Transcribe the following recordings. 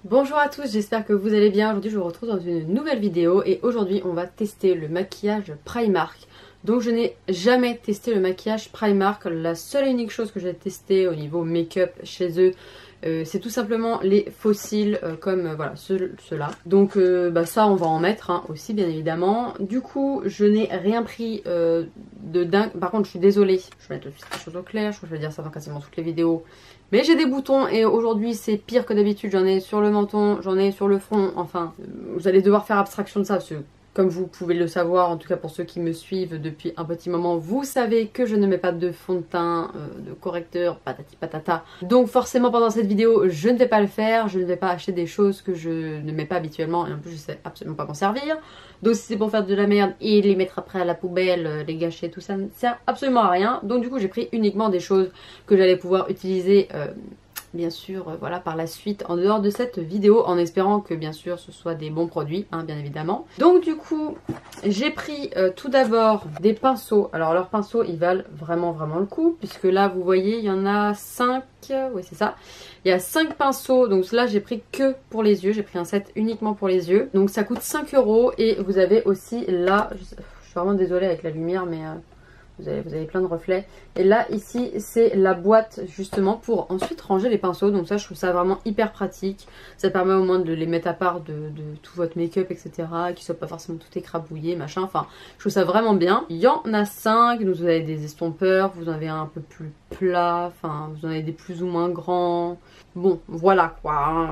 Bonjour à tous, j'espère que vous allez bien. Aujourd'hui je vous retrouve dans une nouvelle vidéo et aujourd'hui on va tester le maquillage Primark. Donc je n'ai jamais testé le maquillage Primark, la seule et unique chose que j'ai testé au niveau make-up chez eux c'est tout simplement les fossiles comme voilà ceux-là. Donc ça on va en mettre aussi bien évidemment. Du coup je n'ai rien pris de dingue. Par contre je suis désolée, je vais mettre tout de suite les choses au clair, je crois que je vais dire ça dans quasiment toutes les vidéos. Mais j'ai des boutons et aujourd'hui c'est pire que d'habitude, j'en ai sur le menton, j'en ai sur le front, enfin vous allez devoir faire abstraction de ça parce que comme vous pouvez le savoir, en tout cas pour ceux qui me suivent depuis un petit moment, vous savez que je ne mets pas de fond de teint, de correcteur, patati patata. Donc forcément pendant cette vidéo, je ne vais pas le faire, je ne vais pas acheter des choses que je ne mets pas habituellement et en plus je sais absolument pas m'en servir. Donc si c'est pour faire de la merde et les mettre après à la poubelle, les gâcher, tout ça ne sert absolument à rien. Donc du coup j'ai pris uniquement des choses que j'allais pouvoir utiliser bien sûr voilà par la suite en dehors de cette vidéo en espérant que bien sûr ce soit des bons produits bien évidemment. Donc du coup j'ai pris tout d'abord des pinceaux. Alors leurs pinceaux ils valent vraiment le coup puisque là vous voyez il y en a 5, oui c'est ça, il y a 5 pinceaux. Donc là j'ai pris que pour les yeux, j'ai pris un set uniquement pour les yeux, donc ça coûte 5 € et vous avez aussi là, je suis vraiment désolée avec la lumière mais vous avez plein de reflets. Et là, ici, c'est la boîte justement pour ensuite ranger les pinceaux. Donc ça, je trouve ça vraiment hyper pratique. Ça permet au moins de les mettre à part de tout votre make-up, etc. Qu'ils ne soient pas forcément tout écrabouillés, machin. Enfin, je trouve ça vraiment bien. Il y en a 5. Donc vous avez des estompeurs. Vous en avez un peu plus plat. Enfin, vous en avez des plus ou moins grands. Bon, voilà quoi.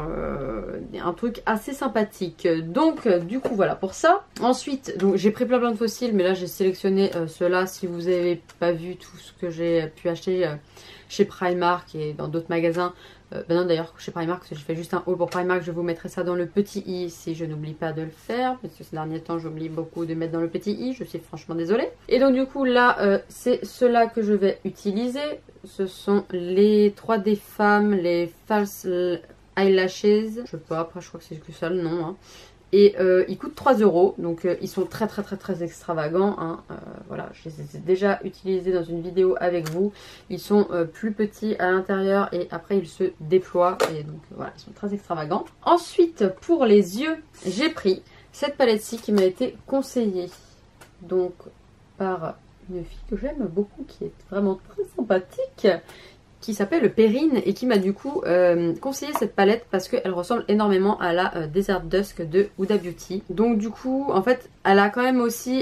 Un truc assez sympathique. Donc, du coup, voilà pour ça. Ensuite, donc j'ai pris plein de fossiles. Mais là, j'ai sélectionné ceux-là. Si vous n'avez pas vu tout ce que j'ai pu acheter chez Primark et dans d'autres magasins. Non d'ailleurs chez Primark, parce que je fais juste un haul pour Primark, je vous mettrai ça dans le petit i si je n'oublie pas de le faire, parce que ces derniers temps j'oublie beaucoup de mettre dans le petit i, je suis franchement désolée. Et donc du coup là c'est ceux-là que je vais utiliser, ce sont les 3D femmes, les false eyelashes, je sais pas, après je crois que c'est que ça le nom Et ils coûtent 3 €, donc ils sont très extravagants. Voilà, je les ai déjà utilisés dans une vidéo avec vous. Ils sont plus petits à l'intérieur et après ils se déploient. Et donc voilà, ils sont très extravagants. Ensuite, pour les yeux, j'ai pris cette palette-ci qui m'a été conseillée. Donc par une fille que j'aime beaucoup, qui est vraiment très sympathique, qui s'appelle Perrine et qui m'a du coup conseillé cette palette parce qu'elle ressemble énormément à la Desert Dusk de Huda Beauty. Donc du coup en fait elle a quand même aussi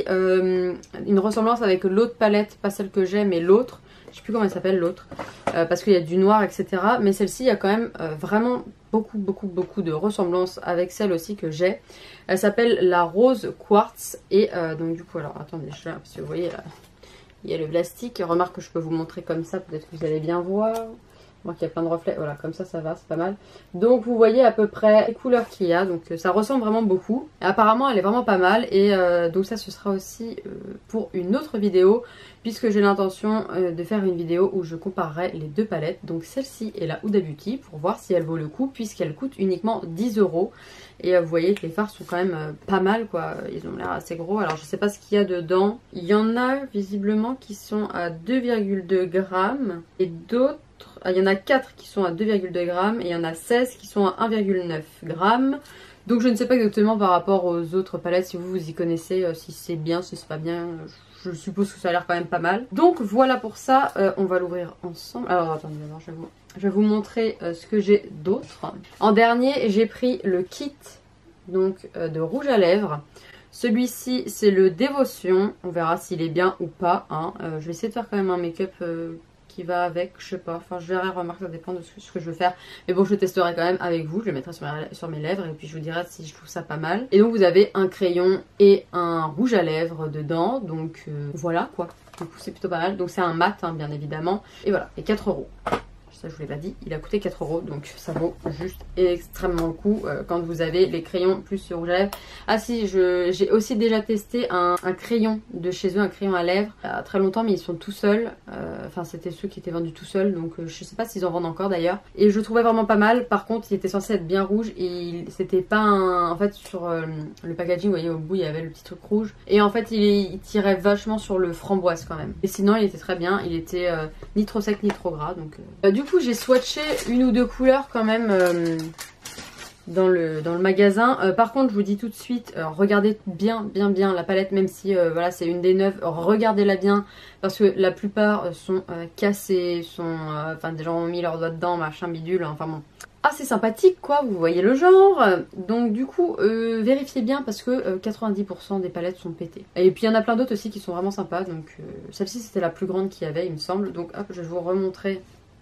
une ressemblance avec l'autre palette, pas celle que j'ai mais l'autre, je sais plus comment elle s'appelle l'autre, parce qu'il y a du noir etc. Mais celle-ci il y a quand même vraiment beaucoup de ressemblances avec celle aussi que j'ai. Elle s'appelle la Rose Quartz et donc du coup alors attendez, je parce que vous voyez là, il y a le plastique, remarque que je peux vous montrer comme ça, peut-être que vous allez bien voir. Moi qui a plein de reflets, voilà, comme ça va, c'est pas mal. Donc vous voyez à peu près les couleurs qu'il y a, donc ça ressemble vraiment beaucoup. Et apparemment elle est vraiment pas mal et donc ça ce sera aussi pour une autre vidéo, puisque j'ai l'intention de faire une vidéo où je comparerai les deux palettes, donc celle-ci et la Huda Beauty, pour voir si elle vaut le coup, puisqu'elle coûte uniquement 10 €. Et vous voyez que les fards sont quand même pas mal quoi, ils ont l'air assez gros. Alors je sais pas ce qu'il y a dedans, il y en a visiblement qui sont à 2,2 grammes et d'autres, il y en a 4 qui sont à 2,2 grammes et il y en a 16 qui sont à 1,9 grammes. Donc je ne sais pas exactement par rapport aux autres palettes si vous y connaissez, si c'est bien, si c'est pas bien. Je suppose que ça a l'air quand même pas mal. Donc voilà pour ça, on va l'ouvrir ensemble. Alors attendez, je vais vous montrer ce que j'ai d'autre. En dernier, j'ai pris le kit donc de rouge à lèvres. Celui-ci, c'est le Dévotion. On verra s'il est bien ou pas. Je vais essayer de faire quand même un make-up qui va avec, je sais pas. Enfin, je verrai, remarque, ça dépend de ce que je veux faire. Mais bon, je testerai quand même avec vous. Je le mettrai sur mes lèvres et puis je vous dirai si je trouve ça pas mal. Et donc, vous avez un crayon et un rouge à lèvres dedans. Donc, voilà quoi. Du coup, c'est plutôt pas mal. Donc, c'est un mat, bien évidemment. Et voilà, et 4 €. Ça je vous l'ai pas dit, il a coûté 4 €, donc ça vaut juste extrêmement le coup quand vous avez les crayons plus le rouge à lèvres. Ah si, j'ai aussi déjà testé un crayon de chez eux, un crayon à lèvres, il y a très longtemps, mais ils sont tout seuls, enfin c'était ceux qui étaient vendus tout seuls, donc je sais pas s'ils en vendent encore d'ailleurs. Et je le trouvais vraiment pas mal, par contre il était censé être bien rouge et c'était pas un... En fait sur le packaging, vous voyez au bout il y avait le petit truc rouge, et en fait il tirait vachement sur le framboise quand même. Et sinon il était très bien, il était ni trop sec ni trop gras, donc... Du coup j'ai swatché une ou deux couleurs quand même dans le magasin. Par contre, je vous dis tout de suite, regardez bien la palette, même si voilà, c'est une des neuves, regardez-la bien, parce que la plupart sont cassées, enfin des gens ont mis leurs doigts dedans, machin bidule, enfin bon. Assez sympathique quoi, vous voyez le genre. Donc du coup, vérifiez bien parce que 90% des palettes sont pétées. Et puis il y en a plein d'autres aussi qui sont vraiment sympas, donc celle-ci c'était la plus grande qu'il y avait il me semble. Donc hop, je vais vous remontrer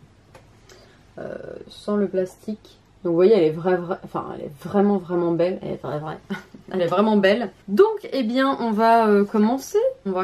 sans le plastique. Donc vous voyez, elle est enfin elle est vraiment belle, elle est vraie. Elle est vraiment belle. Donc eh bien on va commencer.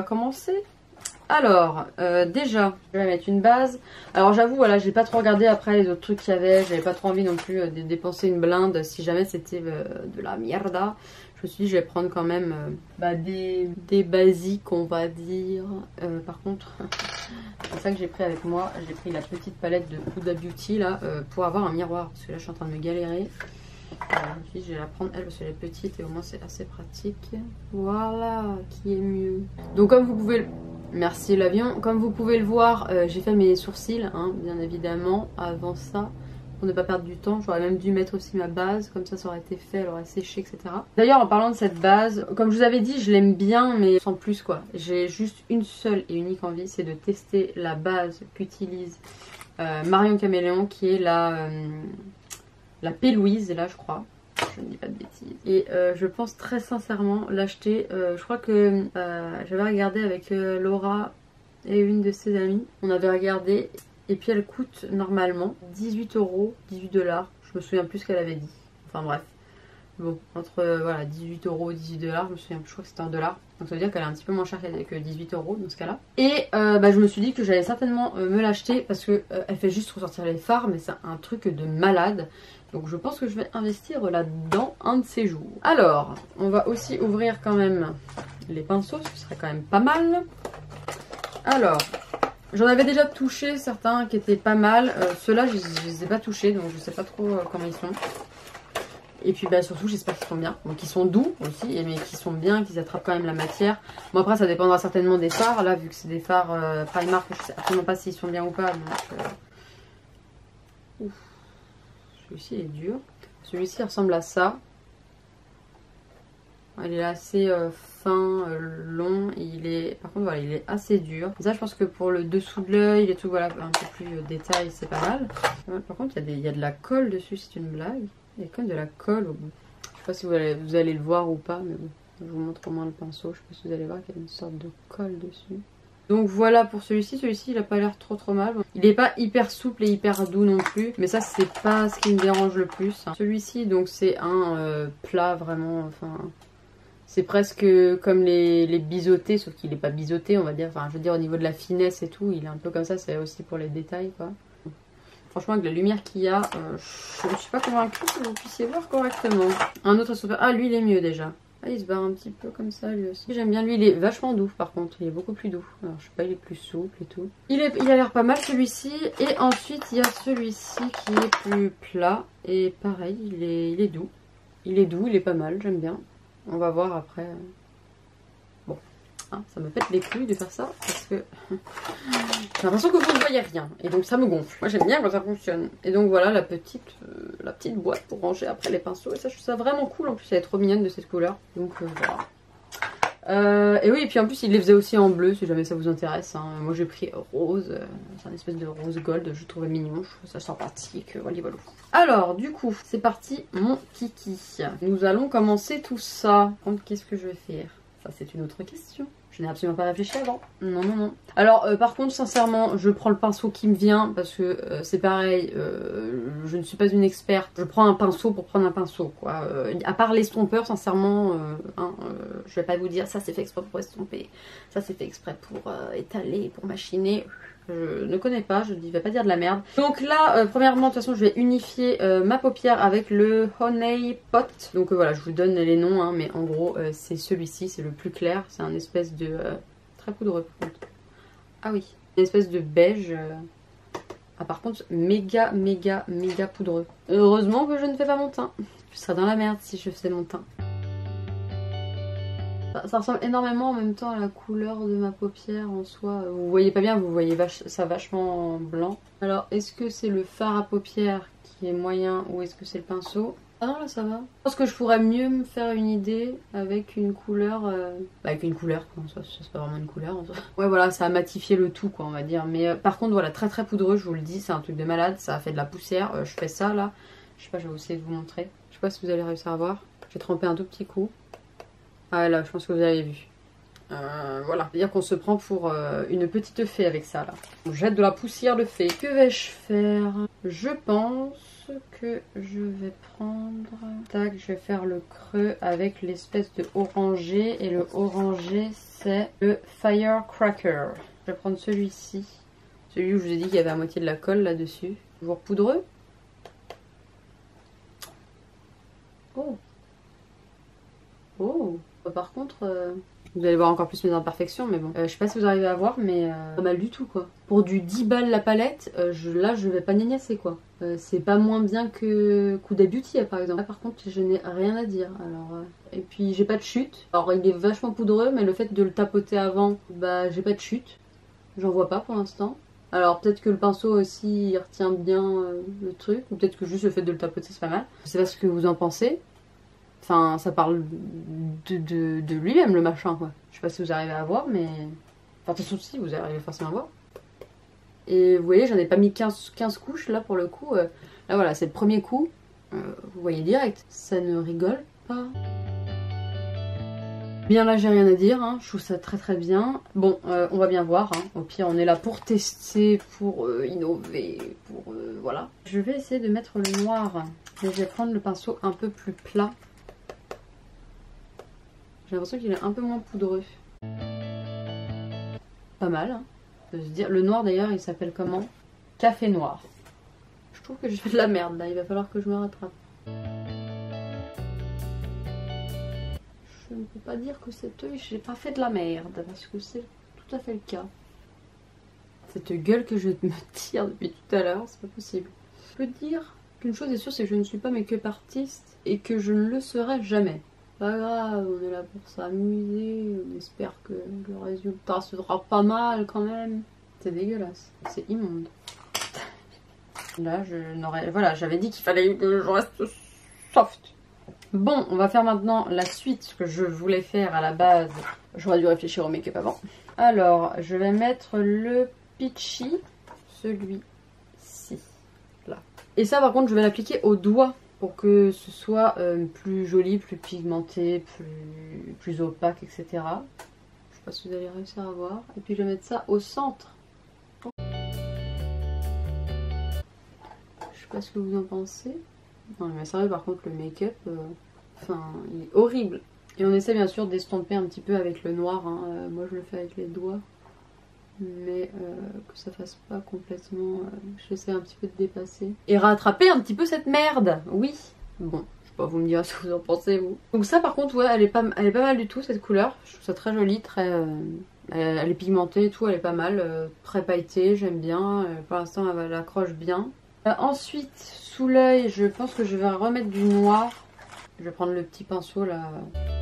Alors, déjà, je vais mettre une base. Alors j'avoue, voilà, j'ai pas trop regardé après les autres trucs qu'il y avait. J'avais pas trop envie non plus de dépenser une blinde si jamais c'était de la mierda. Je me suis dit, je vais prendre quand même des basiques, on va dire. Par contre, c'est ça que j'ai pris avec moi. J'ai pris la petite palette de Huda Beauty là pour avoir un miroir. Parce que là, je suis en train de me galérer. Je me suis dit, je vais la prendre elle parce qu'elle est petite et au moins c'est assez pratique. Voilà, qui est mieux. Donc comme vous pouvez... Merci l'avion. Comme vous pouvez le voir, j'ai fait mes sourcils, hein, bien évidemment, avant ça, pour ne pas perdre du temps. J'aurais même dû mettre aussi ma base, comme ça aurait été fait, elle aurait séché, etc. D'ailleurs, en parlant de cette base, comme je vous avais dit, je l'aime bien, mais sans plus quoi. J'ai juste une seule et unique envie, c'est de tester la base qu'utilise Marion Caméléon, qui est la P. Louise, là je crois. Je ne dis pas de bêtises. Et je pense très sincèrement l'acheter. Je crois que j'avais regardé avec Laura et une de ses amies. On avait regardé et puis elle coûte normalement 18 €, 18 $. Je me souviens plus ce qu'elle avait dit. Enfin bref. Bon, entre voilà, 18 € et 18 $, je me souviens plus, je crois que c'était en dollars. Donc ça veut dire qu'elle est un petit peu moins chère que 18 € dans ce cas-là. Et je me suis dit que j'allais certainement me l'acheter parce que elle fait juste ressortir les fards, mais c'est un truc de malade. Donc je pense que je vais investir là-dedans un de ces jours. Alors, on va aussi ouvrir quand même les pinceaux, ce serait quand même pas mal. Alors, j'en avais déjà touché certains qui étaient pas mal. Ceux-là, je les ai pas touchés, donc je sais pas trop comment ils sont. Et puis surtout j'espère qu'ils sont bien. Donc ils sont doux aussi, mais qu'ils sont bien, qu'ils attrapent quand même la matière. Bon après ça dépendra certainement des fards. Là vu que c'est des fards Primark, je sais absolument pas s'ils sont bien ou pas. Donc, celui-ci est dur. Celui-ci ressemble à ça. Il est assez fin, long. Par contre voilà, il est assez dur. Et ça je pense que pour le dessous de l'œil, les trucs voilà, un peu plus détail, c'est pas mal. Par contre il y a de la colle dessus, c'est une blague. Il y a quand même de la colle au bout. Je sais pas si vous allez le voir ou pas, mais bon, je vous montre au moins le pinceau. Je sais pas si vous allez voir qu'il y a une sorte de colle dessus. Donc voilà pour celui-ci. Celui-ci, il a pas l'air trop mal. Il est pas hyper souple et hyper doux non plus, mais ça c'est pas ce qui me dérange le plus. Celui-ci, donc c'est un plat vraiment, enfin... C'est presque comme les biseautés, sauf qu'il est pas biseauté, on va dire. Enfin, je veux dire, au niveau de la finesse et tout, il est un peu comme ça. C'est aussi pour les détails, quoi. Franchement, avec la lumière qu'il y a, je ne suis pas convaincue que vous puissiez voir correctement. Un autre super... Ah, lui, il est mieux déjà. Ah, il se barre un petit peu comme ça, lui aussi. J'aime bien lui, il est vachement doux, par contre. Il est beaucoup plus doux. Alors, je sais pas, il est plus souple et tout. Il a l'air pas mal, celui-ci. Et ensuite, il y a celui-ci qui est plus plat. Et pareil, il est doux. Il est doux, il est pas mal, j'aime bien. On va voir après... Bon. Hein, ça me pète les couilles de faire ça parce que j'ai l'impression que vous ne voyez rien et donc ça me gonfle. Moi j'aime bien quand ça fonctionne. Et donc voilà la petite boîte pour ranger après les pinceaux. Et ça je trouve ça vraiment cool. En plus elle est trop mignonne de cette couleur. Donc voilà. Et oui, et puis en plus il les faisait aussi en bleu si jamais ça vous intéresse. Hein. Moi j'ai pris rose. C'est un espèce de rose gold. Je trouvais mignon. Je trouve ça sympathique. Voilà. Alors du coup c'est parti mon kiki. Nous allons commencer tout ça. Qu'est-ce que je vais faire? Ça c'est une autre question. Je n'ai absolument pas réfléchi avant. Non. Alors par contre sincèrement je prends le pinceau qui me vient parce que c'est pareil, je ne suis pas une experte. Je prends un pinceau pour prendre un pinceau quoi. À part l'estompeur sincèrement, je vais pas vous dire ça c'est fait exprès pour estomper, ça c'est fait exprès pour étaler, pour machiner. Je ne connais pas, je ne vais pas dire de la merde. Donc là, premièrement, de toute façon, je vais unifier ma paupière avec le Honey Pot. Donc voilà, je vous donne les noms, hein, mais en gros, c'est celui-ci, c'est le plus clair. C'est un espèce de... très poudreux, par contre. Ah oui, une espèce de beige. Ah, par contre, méga poudreux. Heureusement que je ne fais pas mon teint. Je serais dans la merde si je faisais mon teint. Ça ressemble énormément en même temps à la couleur de ma paupière en soi. Vous voyez pas bien, vous voyez ça vachement blanc. Alors, est-ce que c'est le fard à paupières qui est moyen ou est-ce que c'est le pinceau? Ah non, là ça va. Je pense que je pourrais mieux me faire une idée avec une couleur. Avec une couleur, quoi. Ça c'est pas vraiment une couleur en soi. Ouais, voilà, ça a matifié le tout, quoi, on va dire. Mais par contre, voilà, très très poudreux, je vous le dis, c'est un truc de malade. Ça a fait de la poussière. Je fais ça là. Je sais pas, je vais essayer de vous montrer. Je sais pas si vous allez réussir à voir. J'ai trempé un tout petit coup. Ah là, je pense que vous avez vu. Voilà, c'est-à-dire qu'on se prend pour une petite fée avec ça là. On jette de la poussière de fée. Que vais-je faire? Je pense que je vais prendre... Tac, je vais faire le creux avec l'espèce de orangé. Et le orangé, c'est le Firecracker. Je vais prendre celui-ci. Celui où je vous ai dit qu'il y avait à moitié de la colle là-dessus. Toujours poudreux. Oh. Oh. Par contre... Vous allez voir encore plus mes imperfections, mais bon. Je sais pas si vous arrivez à voir, mais pas mal du tout, quoi. Pour du 10 balles la palette, là, je vais pas gnagnacer, quoi. C'est pas moins bien que Huda Beauty, par exemple. Là, par contre, je n'ai rien à dire. Alors, et puis, j'ai pas de chute. Alors, il est vachement poudreux, mais le fait de le tapoter avant, bah, j'ai pas de chute. J'en vois pas pour l'instant. Alors, peut-être que le pinceau aussi, il retient bien le truc. Ou peut-être que juste le fait de le tapoter, c'est pas mal. Je sais pas ce que vous en pensez. Enfin, ça parle de lui-même, le machin, quoi. Je sais pas si vous arrivez à voir, mais... Enfin, de toute façon, si, vous arrivez forcément à voir. Et vous voyez, j'en ai pas mis 15 couches, là, pour le coup. Là, voilà, c'est le premier coup. Vous voyez direct. Ça ne rigole pas. Bien, là, j'ai rien à dire. Hein. Je trouve ça très, très bien. Bon, on va bien voir. Hein. Au pire, on est là pour tester, pour innover, pour... voilà. Je vais essayer de mettre le noir. Mais je vais prendre le pinceau un peu plus plat. J'ai l'impression qu'il est un peu moins poudreux. Pas mal, hein, de se dire. Le noir d'ailleurs, il s'appelle comment? Café noir. Je trouve que je fais de la merde là, il va falloir que je me rattrape. Je ne peux pas dire que cette œil, j'ai pas fait de la merde, parce que c'est tout à fait le cas. Cette gueule que je me tire depuis tout à l'heure, c'est pas possible. Je peux dire qu'une chose est sûre, c'est que je ne suis pas make-up artiste et que je ne le serai jamais. Pas grave, on est là pour s'amuser, on espère que le résultat sera pas mal quand même. C'est dégueulasse, c'est immonde. Là, je n'aurais... Voilà, j'avais dit qu'il fallait que je reste soft. Bon, on va faire maintenant la suite, ce que je voulais faire à la base. J'aurais dû réfléchir au make-up avant. Alors, je vais mettre le Peachy, celui-ci, là. Et ça, par contre, je vais l'appliquer au doigt. Pour que ce soit plus joli, plus pigmenté, plus opaque, etc. Je sais pas si vous allez réussir à voir. Et puis je vais mettre ça au centre. Je sais pas ce que vous en pensez. Non mais sérieux, par contre le make-up, enfin, il est horrible. Et on essaie bien sûr d'estomper un petit peu avec le noir. Hein. Moi je le fais avec les doigts. Mais que ça fasse pas complètement... j'essaie un petit peu de dépasser. Et rattraper un petit peu cette merde. Oui. Bon, je sais pas, vous me direz ce que vous en pensez, vous. Donc ça par contre, ouais, elle est pas mal du tout, cette couleur. Je trouve ça très joli, très... elle est pigmentée et tout, elle est pas mal. Très pailletée, j'aime bien. Pour l'instant, elle accroche bien. Ensuite, sous l'œil, je pense que je vais remettre du noir. Je vais prendre le petit pinceau, là...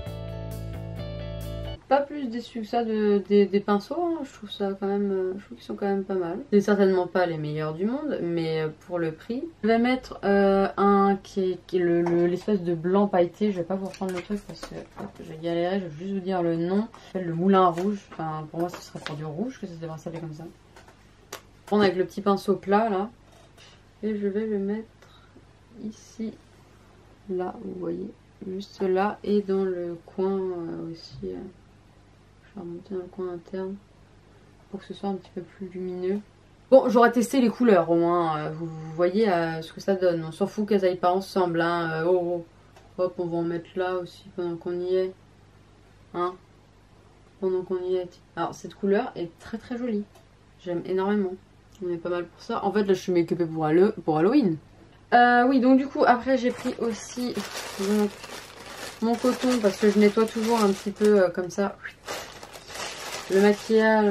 Pas plus déçu que ça des pinceaux, hein. Je trouve ça quand même, je trouve qu'ils sont quand même pas mal. C'est certainement pas les meilleurs du monde, mais pour le prix. Je vais mettre un qui est l'espèce de blanc pailleté. Je vais pas vous reprendre le truc parce que je vais galérer. Je vais juste vous dire le nom. Ça s'appelle le Moulin Rouge. Enfin, pour moi, ce serait pour du rouge que ça devrait s'appeler comme ça. Je vais prendre avec le petit pinceau plat là, et je vais le mettre ici, là, vous voyez, juste là et dans le coin aussi. Remonter dans le coin interne pour que ce soit un petit peu plus lumineux. Bon, j'aurais testé les couleurs au moins, vous voyez ce que ça donne. On s'en fout qu'elles aillent pas ensemble, hein. Hop, on va en mettre là aussi pendant qu'on y est, hein, pendant qu'on y est. Alors cette couleur est très très jolie, j'aime énormément. On est pas mal pour ça. En fait là je suis make-upée pour Halloween. Oui, donc du coup après j'ai pris aussi mon coton parce que je nettoie toujours un petit peu comme ça. Le maquillage.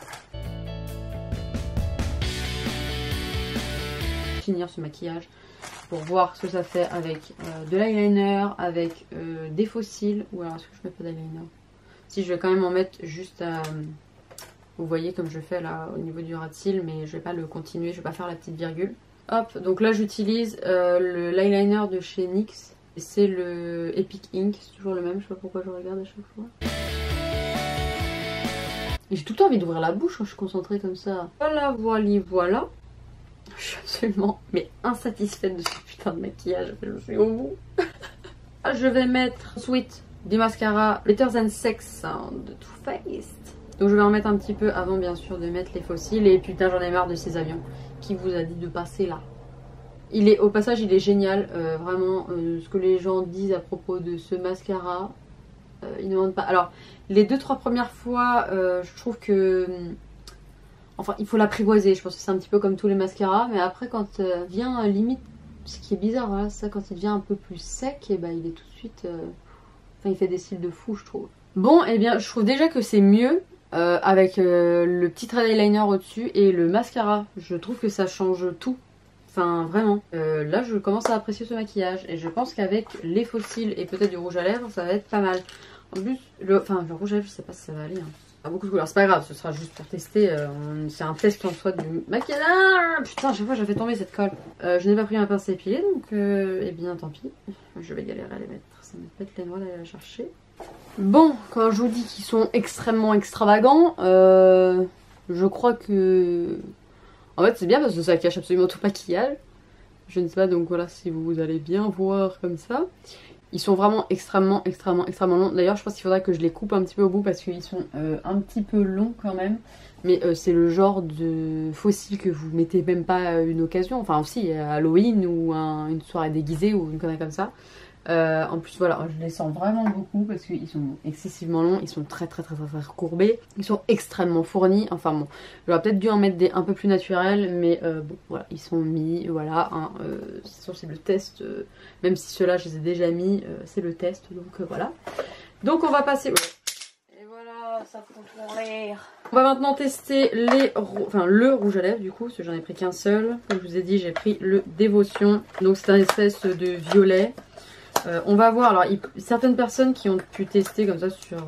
Finir ce maquillage pour voir ce que ça fait avec de l'eyeliner, avec des faux cils. Ou alors est-ce que je mets pas d'eyeliner? Si, je vais quand même en mettre juste à... Vous voyez comme je fais là au niveau du ras de cils, mais je vais pas le continuer, je vais pas faire la petite virgule. Hop, donc là j'utilise l'eyeliner de chez NYX. C'est le Epic Ink, c'est toujours le même, je sais pas pourquoi je regarde à chaque fois. Et j'ai tout le temps envie d'ouvrir la bouche quand je suis concentrée comme ça. Voilà, voilà. Je suis absolument mais insatisfaite de ce putain de maquillage, je suis au bout. Je vais mettre Sweet du mascara Better Than Sex de Too Faced. Donc je vais en mettre un petit peu avant bien sûr de mettre les fossiles. Et putain j'en ai marre de ces avions. Qui vous a dit de passer là? Au passage il est génial, vraiment ce que les gens disent à propos de ce mascara, ils ne mentent pas. Alors les 2-3 premières fois je trouve que, enfin il faut l'apprivoiser, je pense que c'est un petit peu comme tous les mascaras, mais après quand vient limite, ce qui est bizarre, voilà, ça quand il devient un peu plus sec, et ben il est tout de suite, enfin il fait des cils de fou je trouve. Bon et bien je trouve déjà que c'est mieux avec le petit trait eyeliner au dessus et le mascara, je trouve que ça change tout. Enfin vraiment, là je commence à apprécier ce maquillage et je pense qu'avec les fossiles et peut-être du rouge à lèvres ça va être pas mal. En plus, le rouge à lèvres je sais pas si ça va aller. Hein. Pas beaucoup de couleurs, c'est pas grave, ce sera juste pour tester. C'est un test en soi du maquillage. Ah, putain, à chaque fois j'ai fait tomber cette colle. Je n'ai pas pris ma pince à épiler donc eh bien tant pis. Je vais galérer à les mettre, ça me pète les noix d'aller la chercher. Bon, quand je vous dis qu'ils sont extrêmement extravagants, je crois que... En fait c'est bien parce que ça cache absolument tout maquillage. Je ne sais pas donc voilà si vous allez bien voir comme ça. Ils sont vraiment extrêmement longs. D'ailleurs je pense qu'il faudra que je les coupe un petit peu au bout parce qu'ils sont un petit peu longs quand même. Mais c'est le genre de fossile que vous mettez même pas à une occasion. Enfin aussi à Halloween ou une soirée déguisée ou une connerie comme ça. En plus voilà, je les sens vraiment beaucoup parce qu'ils sont excessivement longs, ils sont très courbés, ils sont extrêmement fournis, enfin bon, j'aurais peut-être dû en mettre des un peu plus naturels, mais bon voilà, ils sont mis, voilà, hein, c'est le test, même si ceux-là je les ai déjà mis, c'est le test, donc voilà. Donc on va passer... Et voilà, ça fout en l'air. On va maintenant tester le rouge à lèvres du coup, parce que j'en ai pris qu'un seul, comme je vous ai dit j'ai pris le Dévotion, donc c'est un espèce de violet. On va voir, alors certaines personnes qui ont pu tester comme ça sur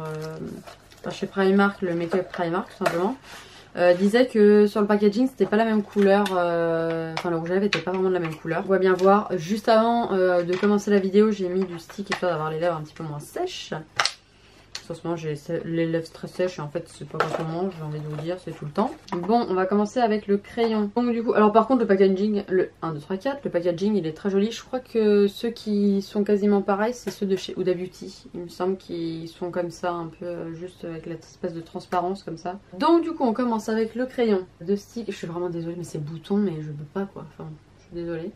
chez Primark, le Make-up Primark tout simplement, disaient que sur le packaging c'était pas la même couleur, enfin le rouge à lèvres était pas vraiment de la même couleur. On va bien voir, juste avant de commencer la vidéo j'ai mis du stick histoire d'avoir les lèvres un petit peu moins sèches. En ce moment j'ai les lèvres très sèches et en fait c'est pas quand on mange, j'ai envie de vous dire, c'est tout le temps. Bon, on va commencer avec le crayon. Donc du coup, alors par contre le packaging, le 1, 2, 3, 4, le packaging il est très joli. Je crois que ceux qui sont quasiment pareils c'est ceux de chez Huda Beauty. Il me semble qu'ils sont comme ça un peu juste avec l'espèce de transparence comme ça. Donc du coup on commence avec le crayon de stick. Je suis vraiment désolée mais c'est bouton mais je peux pas quoi, enfin je suis désolée.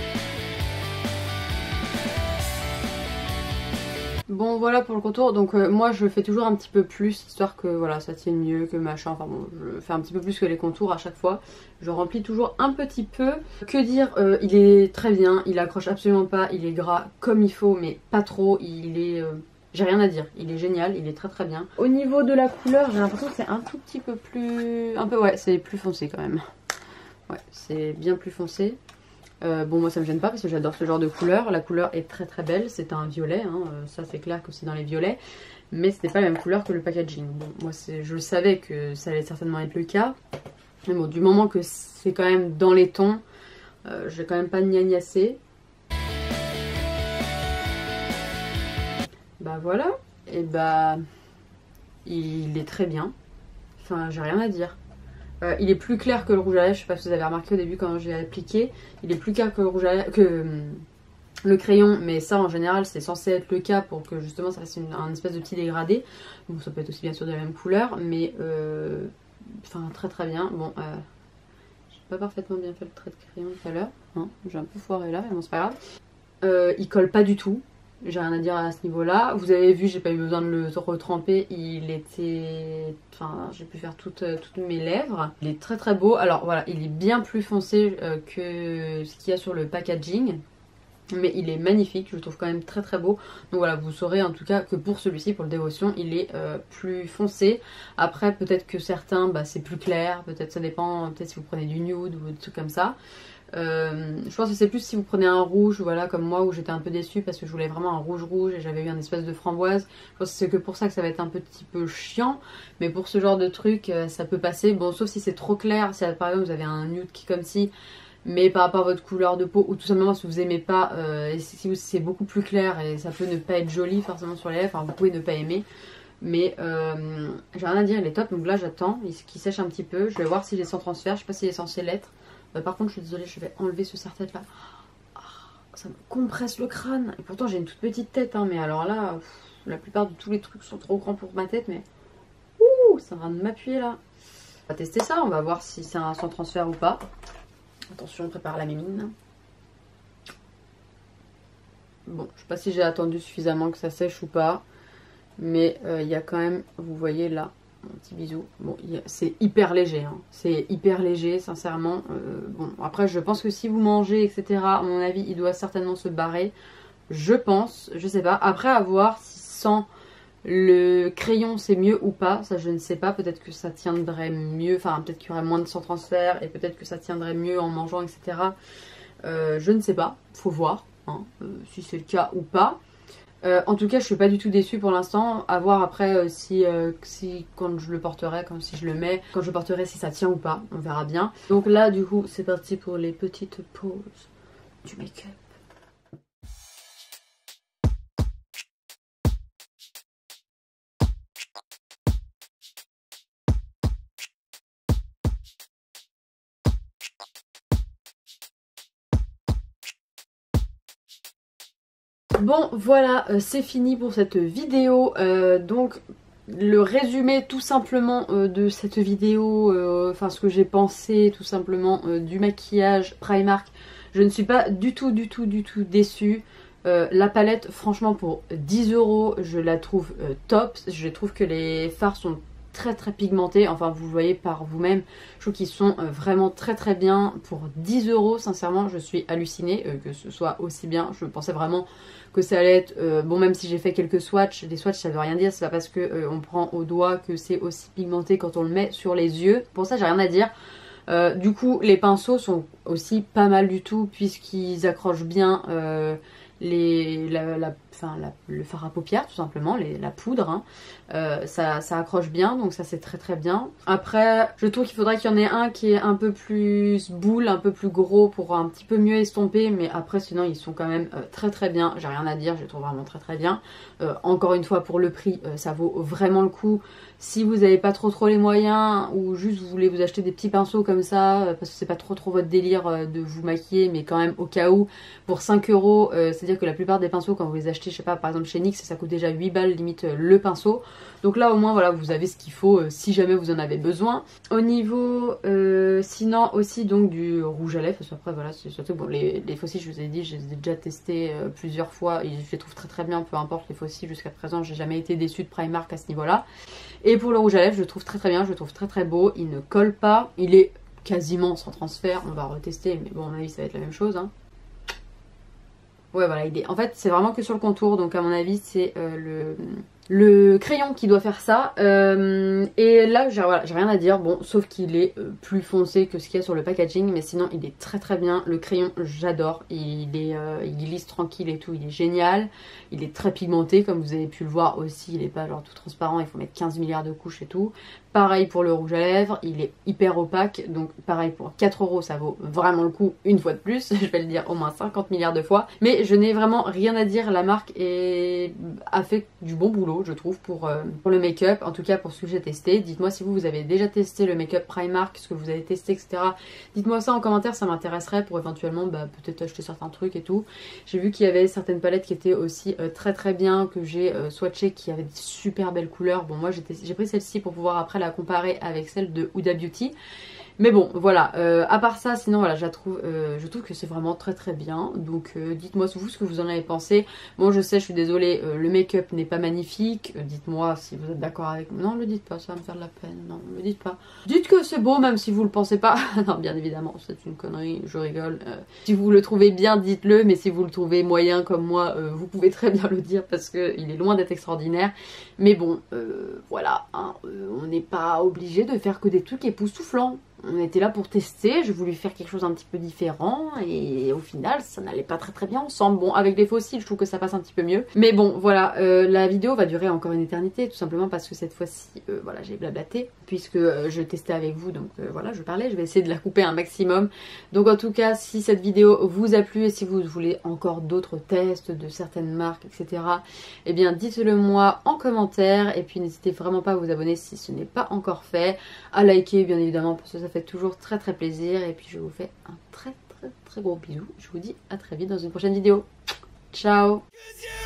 Bon voilà pour le contour, donc moi je fais toujours un petit peu plus histoire que voilà ça tienne mieux que machin, enfin bon je fais un petit peu plus que les contours à chaque fois. Je remplis toujours un petit peu. Que dire, il est très bien, il accroche absolument pas, il est gras comme il faut mais pas trop, il est... j'ai rien à dire, il est génial, il est très bien. Au niveau de la couleur j'ai l'impression que c'est un tout petit peu plus... ouais c'est plus foncé quand même. Ouais c'est bien plus foncé. Bon moi ça me gêne pas parce que j'adore ce genre de couleur, la couleur est très belle, c'est un violet, hein, ça c'est clair que c'est dans les violets, mais c'était pas la même couleur que le packaging. Bon moi je savais que ça allait certainement être le cas, mais bon du moment que c'est quand même dans les tons, je vais quand même pas gnagnasser. Bah voilà, et bah il est très bien, enfin j'ai rien à dire. Il est plus clair que le rouge à lèvres, je sais pas si vous avez remarqué au début quand j'ai appliqué, il est plus clair que le rouge à lèvres, que le crayon, mais ça en général c'est censé être le cas pour que justement ça fasse un espèce de petit dégradé. Bon ça peut être aussi bien sûr de la même couleur, mais enfin très bien. Bon, j'ai pas parfaitement bien fait le trait de crayon tout à l'heure, hein, j'ai un peu foiré là, mais bon c'est pas grave. Il colle pas du tout. J'ai rien à dire à ce niveau là. Vous avez vu j'ai pas eu besoin de le retremper. Il était... Enfin j'ai pu faire toutes mes lèvres. Il est très beau. Alors voilà il est bien plus foncé que ce qu'il y a sur le packaging. Mais il est magnifique. Je le trouve quand même très beau. Donc voilà vous saurez en tout cas que pour celui-ci, pour le Dévotion, il est plus foncé. Après peut-être que certains c'est plus clair. Peut-être ça dépend. Peut-être si vous prenez du nude ou des trucs comme ça. Je pense que c'est plus si vous prenez un rouge, voilà, comme moi où j'étais un peu déçue parce que je voulais vraiment un rouge et j'avais eu un espèce de framboise. Je pense que c'est que pour ça que ça va être un petit peu chiant, mais pour ce genre de truc ça peut passer. Bon sauf si c'est trop clair, si par exemple vous avez un nude qui est comme ci, Mais par rapport à votre couleur de peau, ou tout simplement si vous aimez pas, si c'est beaucoup plus clair et ça peut ne pas être joli forcément sur les lèvres, enfin vous pouvez ne pas aimer. Mais j'ai rien à dire, il est top. Donc là j'attends qu'il sèche un petit peu. Je vais voir s'il est sans transfert, je sais pas s'il est censé l'être. Par contre je suis désolée, je vais enlever ce serre-tête là. Ça me compresse le crâne. Et pourtant j'ai une toute petite tête, hein, mais alors là, la plupart de tous les trucs sont trop grands pour ma tête, mais ouh, ça va m'appuyer là. On va tester ça, on va voir si c'est un sans transfert ou pas. Attention, on prépare la mémine. Bon, je sais pas si j'ai attendu suffisamment que ça sèche ou pas, mais il y a quand même, vous voyez là, un petit bisou. Bon, c'est hyper léger, hein. C'est hyper léger, sincèrement. Bon, après, je pense que si vous mangez, etc., à mon avis, il doit certainement se barrer. Je pense, je sais pas. Après, à voir si sans le crayon c'est mieux ou pas, ça je ne sais pas. Peut-être que ça tiendrait mieux, enfin, peut-être qu'il y aurait moins de sang transfert et peut-être que ça tiendrait mieux en mangeant, etc. Je ne sais pas, faut voir, hein, si c'est le cas ou pas. En tout cas, je suis pas du tout déçue pour l'instant. À voir après si quand je le porterai, si je le mets, quand je le porterai, si ça tient ou pas. On verra bien. Donc là, du coup, c'est parti pour les petites pauses du make-up. Bon voilà, c'est fini pour cette vidéo. Donc le résumé tout simplement de cette vidéo, enfin ce que j'ai pensé tout simplement du maquillage Primark, je ne suis pas du tout déçue. La palette franchement pour 10 €, je la trouve top. Je trouve que les fards sont très pigmentés, enfin vous le voyez par vous-même, je trouve qu'ils sont vraiment très bien pour 10 €. Sincèrement je suis hallucinée que ce soit aussi bien. Je pensais vraiment que ça allait être bon, même si j'ai fait quelques swatchs, les swatchs ça veut rien dire, c'est pas parce que on prend au doigt que c'est aussi pigmenté quand on le met sur les yeux. Pour ça j'ai rien à dire. Du coup les pinceaux sont aussi pas mal du tout puisqu'ils accrochent bien le fard à paupières tout simplement, la poudre, hein. Ça accroche bien, donc ça c'est très bien. Après je trouve qu'il faudrait qu'il y en ait un qui est un peu plus boule, un peu plus gros pour un petit peu mieux estomper, mais après sinon ils sont quand même très bien, j'ai rien à dire, je les trouve vraiment très bien. Encore une fois pour le prix ça vaut vraiment le coup. Si vous n'avez pas trop les moyens ou juste vous voulez vous acheter des petits pinceaux comme ça parce que c'est pas trop votre délire de vous maquiller, mais quand même au cas où, pour 5 €, c'est-à-dire que la plupart des pinceaux quand vous les achetez, je sais pas, par exemple chez NYX ça coûte déjà 8 balles limite le pinceau. Donc là au moins voilà, vous avez ce qu'il faut si jamais vous en avez besoin. Au niveau sinon aussi donc du rouge à lèvres, parce qu'après voilà c'est surtout bon, les faux cils je vous ai dit, je les ai déjà testés plusieurs fois et je les trouve très bien, peu importe les faux cils, jusqu'à présent j'ai jamais été déçue de Primark à ce niveau là. Et pour le rouge à lèvres je le trouve très bien, je le trouve très beau, il ne colle pas, il est quasiment sans transfert, on va retester mais bon à mon avis ça va être la même chose, hein. Ouais voilà, en fait c'est vraiment que sur le contour, donc à mon avis c'est le crayon qui doit faire ça. Et là j'ai rien à dire, bon sauf qu'il est plus foncé que ce qu'il y a sur le packaging, mais sinon il est très bien. Le crayon j'adore, il glisse tranquille et tout, il est génial. Il est très pigmenté comme vous avez pu le voir aussi, il est pas genre tout transparent, il faut mettre 15 milliards de couches et tout. Pareil pour le rouge à lèvres, il est hyper opaque, donc pareil pour 4 € ça vaut vraiment le coup une fois de plus, je vais le dire au moins 50 milliards de fois. Mais je n'ai vraiment rien à dire, la marque a fait du bon boulot je trouve pour le make-up, en tout cas pour ce que j'ai testé. Dites-moi si vous avez déjà testé le make-up Primark, ce que vous avez testé, etc. Dites-moi ça en commentaire, ça m'intéresserait pour éventuellement peut-être acheter certains trucs et tout. J'ai vu qu'il y avait certaines palettes qui étaient aussi très bien, que j'ai swatché, qui avaient des super belles couleurs. Bon moi j'ai pris celle-ci pour pouvoir après la comparer avec celle de Huda Beauty. Mais bon, voilà, à part ça, sinon voilà, je trouve que c'est vraiment très bien. Donc dites-moi vous ce que vous en avez pensé. Bon, je sais, je suis désolée, le make-up n'est pas magnifique. Dites-moi si vous êtes d'accord avec moi. Non, le dites pas, ça va me faire de la peine. Non, le dites pas. Dites que c'est beau, même si vous le pensez pas. Non, bien évidemment, c'est une connerie, je rigole. Si vous le trouvez bien, dites-le. Mais si vous le trouvez moyen comme moi, vous pouvez très bien le dire parce qu'il est loin d'être extraordinaire. Mais bon, voilà, hein, on n'est pas obligé de faire que des trucs époustouflants. on était là pour tester, j'ai voulu faire quelque chose un petit peu différent et au final ça n'allait pas très bien ensemble. Bon, avec les fossiles je trouve que ça passe un petit peu mieux. Mais bon voilà, la vidéo va durer encore une éternité tout simplement parce que cette fois-ci voilà, j'ai blablaté puisque je testais avec vous, donc voilà, je parlais, je vais essayer de la couper un maximum. Donc en tout cas, si cette vidéo vous a plu et si vous voulez encore d'autres tests de certaines marques, etc., eh bien dites-le moi en commentaire et puis n'hésitez vraiment pas à vous abonner si ce n'est pas encore fait, à liker bien évidemment parce que ça fait toujours très plaisir et puis je vous fais un très gros bisou. Je vous dis à très vite dans une prochaine vidéo. Ciao.